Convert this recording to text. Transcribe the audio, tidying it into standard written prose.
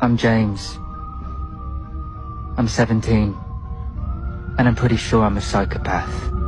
I'm James. I'm 17. And I'm pretty sure I'm a psychopath.